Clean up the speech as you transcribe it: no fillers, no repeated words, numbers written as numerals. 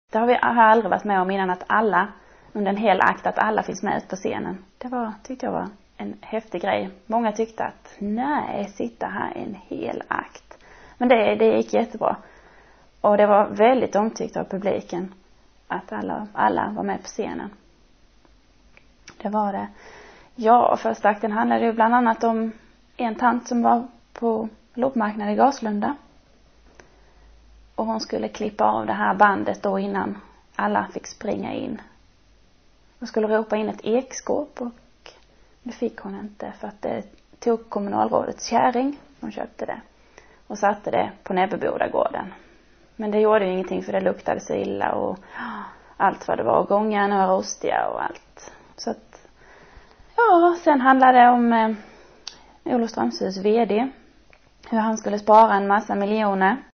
Det har jag aldrig varit med om innan, att alla, under en hel akt, att alla finns med ut på scenen. Tyckte jag var en häftig grej. Många tyckte att nej, sitta här en hel akt. Men det gick jättebra. Och det var väldigt omtyckt av publiken att alla var med på scenen. Det var det. Ja, första akten handlade ju bland annat om en tant som var på loppmarknaden i Gaslunda. Och hon skulle klippa av det här bandet då innan alla fick springa in. Hon skulle ropa in ett ekskåp, och det fick hon inte, för att det tog kommunalrådets kärring. Hon köpte det och satte det på Näbbebodagården. Men det gjorde ju ingenting, för det luktade så illa och allt vad det var. Gångarna var rostiga och allt. Så att, ja, sen handlade det om Olofströmshus vd. Hur han skulle spara en massa miljoner.